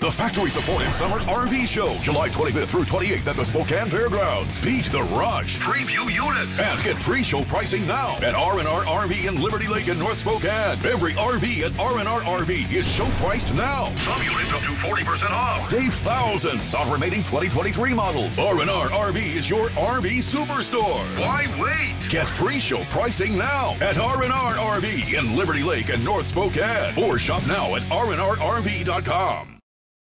The factory-supported Summer RV Show, July 25th through 28th at the Spokane Fairgrounds. Beat the rush. Preview units. And get pre-show pricing now at R&R RV in Liberty Lake in North Spokane. Every RV at R&R RV is show priced now. Some units up to 40% off. Save thousands on remaining 2023 models. R&R RV is your RV superstore. Why wait? Get pre-show pricing now at R&R RV in Liberty Lake and North Spokane. Or shop now at rnrrv.com.